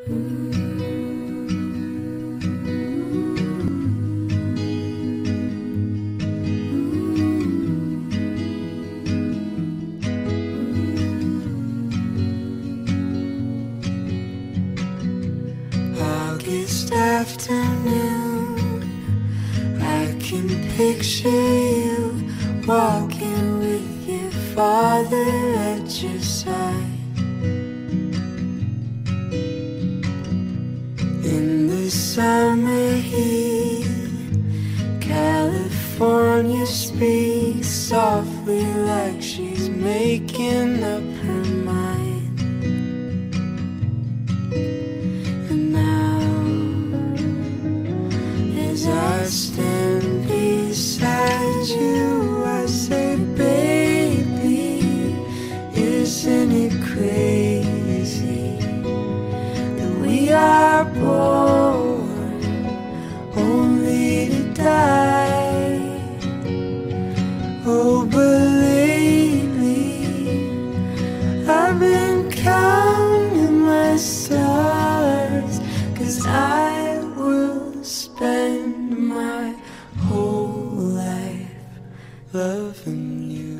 August afternoon, I can picture you walking with your father at your side. In the summer heat, California speaks softly like she's making up her mind. And now, as I stand beside you, I say, baby, isn't it crazy that we are born only to die? Oh, but lately I've been counting my stars, 'cause I will spend my whole life loving you.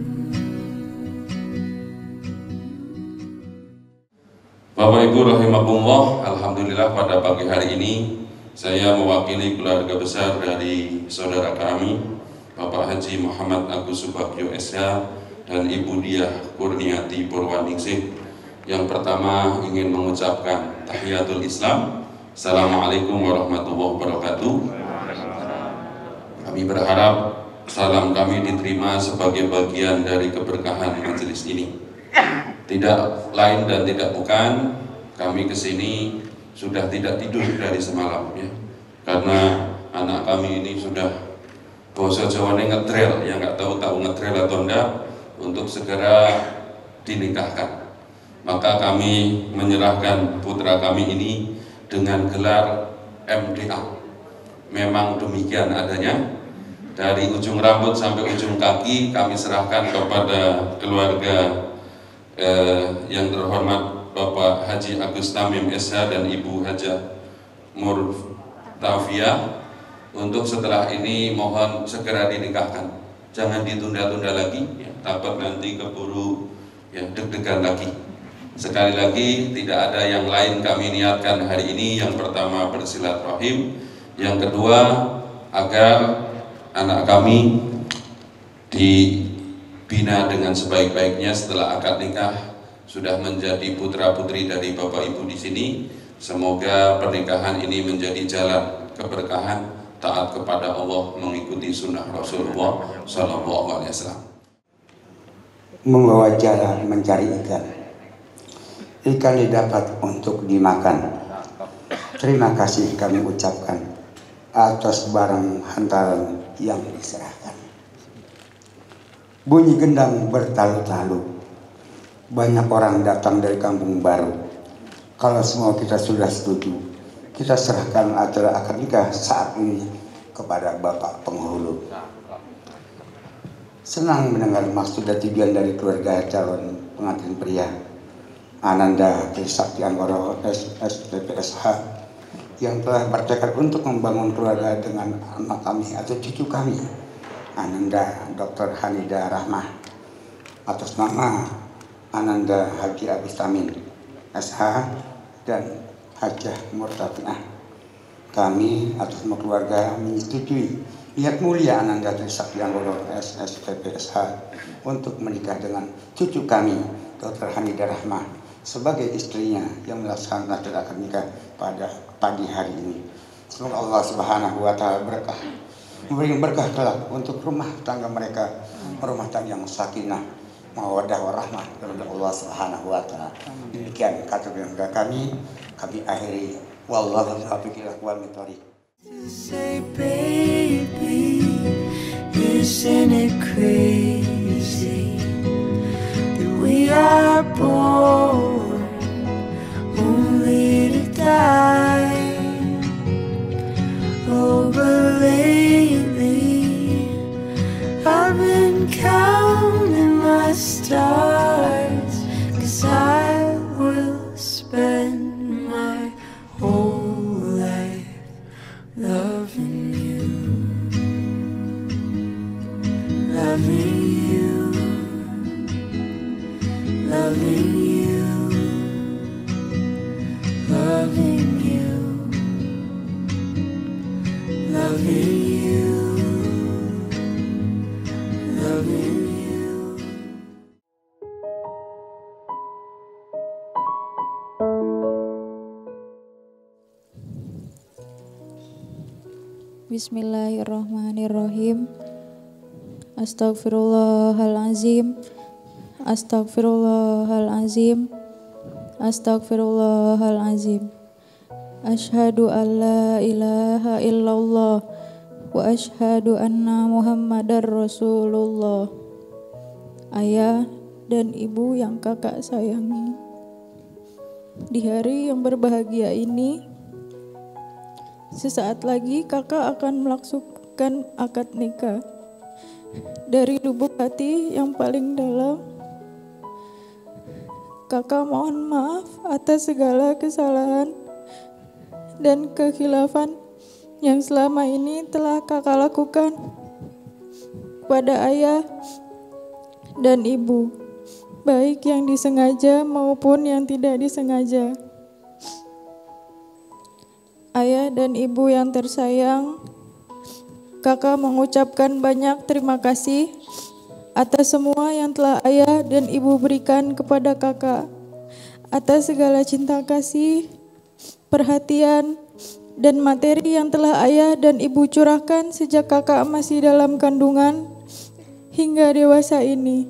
Bapak Ibu rahimakumullah, alhamdulillah pada pagi hari ini saya mewakili keluarga besar dari saudara kami Bapak Haji Muhammad Agus Subagio SH dan Ibu Diah Kurniati Purwaningsih. Yang pertama ingin mengucapkan tahiyatul Islam. Assalamualaikum warahmatullahi wabarakatuh. Kami berharap salam kami diterima sebagai bagian dari keberkahan majelis ini. Tidak lain dan tidak bukan, kami kesini sudah tidak tidur dari semalam ya, karena anak kami ini sudah bahasa Jawanya ngetrel, ya nggak tahu ngetrel atau enggak, untuk segera dinikahkan. Maka kami menyerahkan putra kami ini dengan gelar MDA. Memang demikian adanya. Dari ujung rambut sampai ujung kaki kami serahkan kepada keluarga yang terhormat Bapak Haji Agus Tamim SH dan Ibu Hajah Murtafiah, untuk setelah ini mohon segera dinikahkan, jangan ditunda-tunda lagi ya, takut nanti keburu ya deg-degan lagi. Sekali lagi, tidak ada yang lain kami niatkan hari ini. Yang pertama bersilaturahim, yang kedua agar anak kami dibina dengan sebaik-baiknya setelah akad nikah, sudah menjadi putra-putri dari Bapak Ibu di sini. Semoga pernikahan ini menjadi jalan keberkahan, taat kepada Allah, mengikuti sunnah Rasulullah SAW. Membawa jalan mencari ikan. Ikan didapat untuk dimakan. Terima kasih kami ucapkan atas barang hantaran yang diserahkan. Bunyi gendang bertalu-talu. Banyak orang datang dari kampung baru. Kalau semua kita sudah setuju, kita serahkan acara akad nikah saat ini kepada Bapak Penghulu. Senang mendengar maksud dan tujuan dari keluarga calon pengantin pria Ananda Trisakti Anggoro SPPSH yang telah bertekad untuk membangun keluarga dengan anak kami atau cucu kami, Ananda Dr. Hanidah Rahmah, atas nama Ananda Haji Agus Tamim SH dan Hajah Murtafiah. Kami atas nama keluarga menyetujui niat mulia Ananda Trisakti Anggoro SPPSH untuk menikah dengan cucu kami, Dr. Hanidah Rahmah, sebagai istrinya yang melaksanakan acara akad nikah pada pagi hari ini. Semoga Allah Subhanahu wa Ta'ala berkah, memberi berkah kelak untuk rumah tangga mereka, rumah tangga yang sakinah, mawaddah warahmah kepada Allah Subhanahu wa Ta'ala. Demikian kata kami akhiri. Wallahu taufiq wal hidayah. Say, baby, isn't it crazy that we are born only to die? Oh, but lately I've been counting my stars, 'cause I will spend my Bismillahirrahmanirrahim. Astaghfirullahalazim. Astaghfirullahalazim. Astaghfirullahalazim. Asyhadu an la ilaha illallah wa asyhadu anna Muhammadar Rasulullah. Ayah dan ibu yang kakak sayangi, di hari yang berbahagia ini, sesaat lagi kakak akan melangsungkan akad nikah. Dari lubuk hati yang paling dalam, kakak mohon maaf atas segala kesalahan dan kekhilafan yang selama ini telah kakak lakukan pada ayah dan ibu, baik yang disengaja maupun yang tidak disengaja. Ayah dan ibu yang tersayang, kakak mengucapkan banyak terima kasih atas semua yang telah ayah dan ibu berikan kepada kakak, atas segala cinta kasih, perhatian, dan materi yang telah ayah dan ibu curahkan sejak kakak masih dalam kandungan hingga dewasa ini.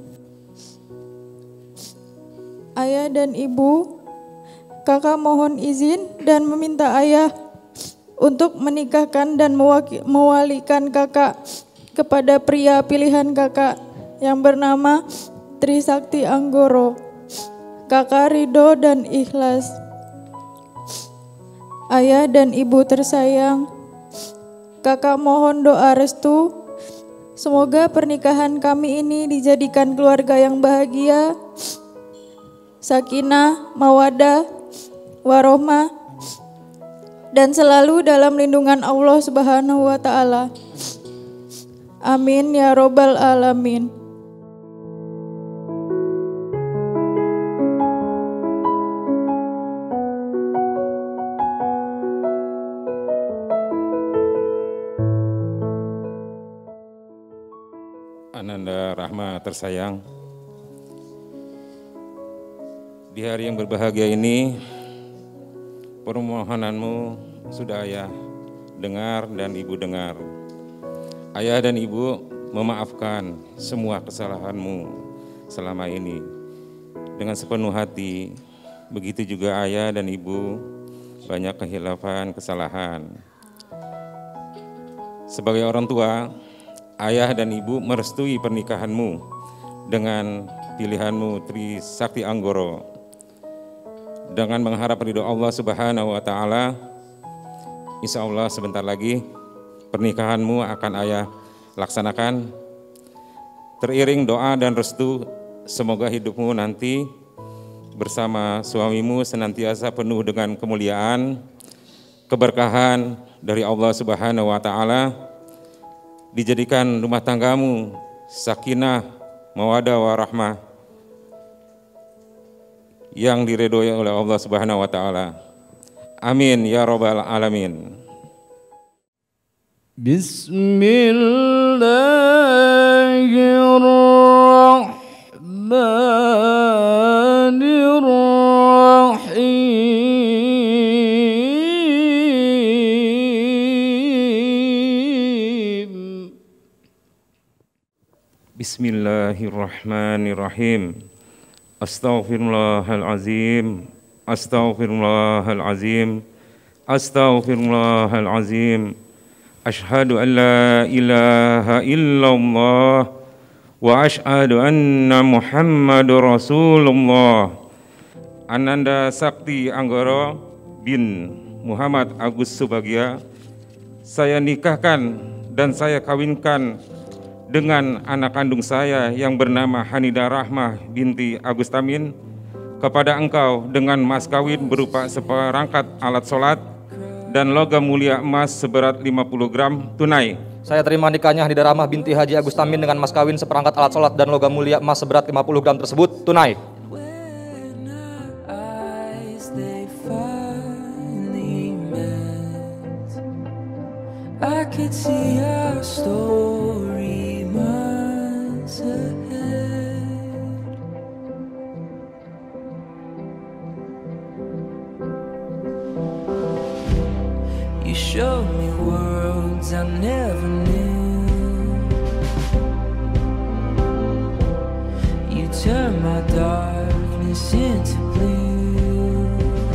Ayah dan ibu, kakak mohon izin dan meminta ayah untuk menikahkan dan mewalikan kakak kepada pria pilihan kakak yang bernama Trisakti Anggoro. Kakak ridho dan ikhlas. Ayah dan ibu tersayang, kakak mohon doa restu. Semoga pernikahan kami ini dijadikan keluarga yang bahagia, sakinah, mawadah, warohmah, dan selalu dalam lindungan Allah Subhanahu wa Ta'ala. Amin ya Robbal Alamin. Ananda Rahma tersayang, di hari yang berbahagia ini, permohonanmu sudah ayah dengar dan ibu dengar. Ayah dan ibu memaafkan semua kesalahanmu selama ini dengan sepenuh hati. Begitu juga ayah dan ibu banyak kehilafan, kesalahan. Sebagai orang tua, ayah dan ibu merestui pernikahanmu dengan pilihanmu Trisakti Anggoro. Dengan mengharap ridho Allah Subhanahu wa Ta'ala, insya Allah sebentar lagi pernikahanmu akan ayah laksanakan. Teriring doa dan restu, semoga hidupmu nanti bersama suamimu senantiasa penuh dengan kemuliaan, keberkahan dari Allah Subhanahu wa Ta'ala. Dijadikan rumah tanggamu sakinah, mawadah, warahmah yang diridhoi oleh Allah Subhanahu wa Ta'ala. Amin ya Rabbal Alamin. Bismillahirrahmanirrahim. Astaghfirullahalazim. Astaghfirullahalazim. Astaghfirullahalazim. Asyhadu an la ilaha illallah wa asyhadu anna Muhammadur Rasulullah. Ananda Sakti Anggoro bin Muhammad Agus Subagya, saya nikahkan dan saya kawinkan dengan anak kandung saya yang bernama Hanidah Rahmah binti Agustamin kepada engkau dengan mas kawin berupa seperangkat alat sholat dan logam mulia emas seberat 50 gram tunai. Saya terima nikahnya Hanidah Rahmah binti Haji Agustamin dengan mas kawin seperangkat alat sholat dan logam mulia emas seberat 50 gram tersebut tunai. I could see our story months ahead. You showed me worlds words I never knew. You turn my darkness into blue.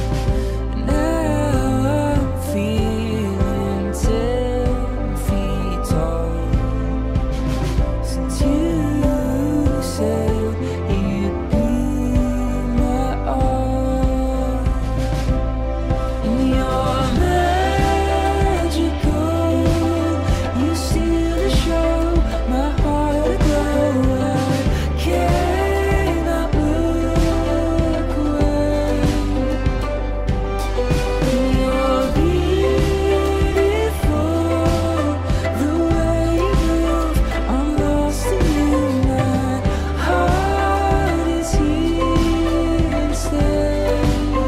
Now I'm feeling 10 feet tall. Since you said you'd be my all, and you're magical. You steal the show, my heart aglow. I cannot look away. And you're beautiful, the way you move, I'm lost in you. My heart is here instead.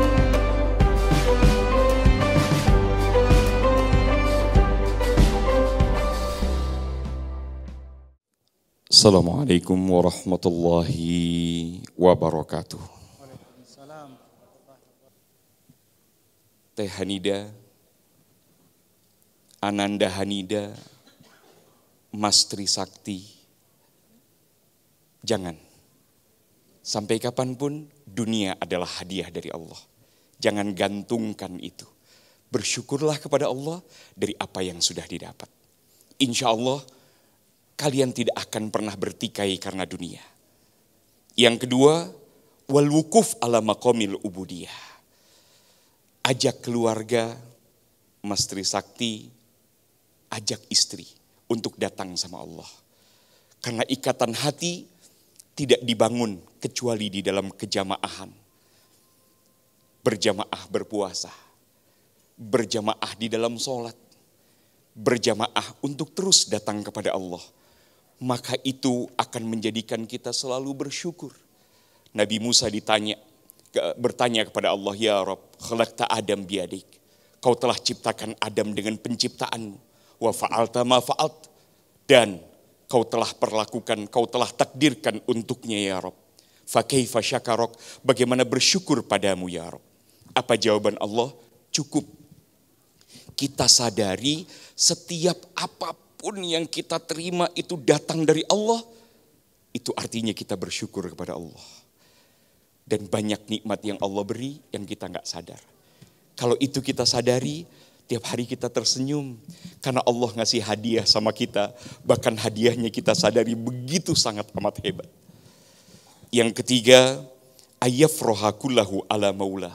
Assalamualaikum warahmatullahi wabarakatuh. Teh Hanida, Ananda Hanida, Mas Trisakti, jangan. Sampai kapanpun dunia adalah hadiah dari Allah. Jangan gantungkan itu. Bersyukurlah kepada Allah dari apa yang sudah didapat. Insya Allah kalian tidak akan pernah bertikai karena dunia. Yang kedua, wal wukuf ala maqamil ubudiyah. Ajak keluarga, Mas Trisakti, ajak istri untuk datang sama Allah. Karena ikatan hati tidak dibangun kecuali di dalam kejamaahan. Berjamaah berpuasa, berjamaah di dalam sholat, berjamaah untuk terus datang kepada Allah. Maka itu akan menjadikan kita selalu bersyukur. Nabi Musa bertanya kepada Allah, ya Rabb, khalaqta Adam biadik. Kau telah ciptakan Adam dengan penciptaanmu. Wa fa'alta ma fa'alt. Dan kau telah perlakukan, kau telah takdirkan untuknya ya Rabb. Fa kaifa syakarok, bagaimana bersyukur padamu ya Rabb. Apa jawaban Allah? Cukup. Kita sadari setiap apapun yang kita terima itu datang dari Allah, itu artinya kita bersyukur kepada Allah. Dan banyak nikmat yang Allah beri yang kita nggak sadar. Kalau itu kita sadari, tiap hari kita tersenyum. Karena Allah ngasih hadiah sama kita, bahkan hadiahnya kita sadari begitu sangat amat hebat. Yang ketiga, ayyafrohakullahu ala maulah.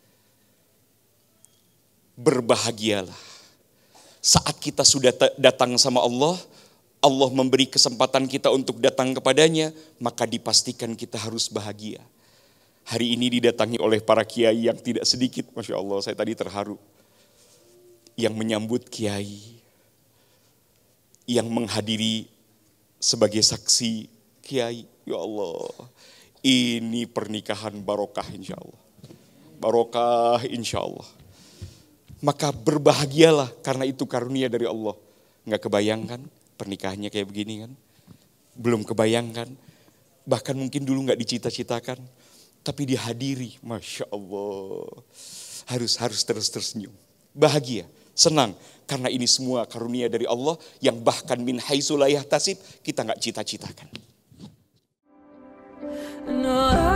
Berbahagialah. Saat kita sudah datang sama Allah, Allah memberi kesempatan kita untuk datang kepadanya, maka dipastikan kita harus bahagia. Hari ini didatangi oleh para kiai yang tidak sedikit, Masya Allah, saya tadi terharu. Yang menyambut kiai, yang menghadiri sebagai saksi kiai. Ya Allah, ini pernikahan barokah insya Allah. Barokah insya Allah. Maka berbahagialah karena itu karunia dari Allah. Nggak kebayangkan pernikahannya kayak begini kan. Belum kebayangkan. Bahkan mungkin dulu nggak dicita-citakan. Tapi dihadiri. Masya Allah. Harus terus tersenyum. Bahagia, senang. Karena ini semua karunia dari Allah. Yang bahkan min haitsu la yahtasib kita nggak cita-citakan. No,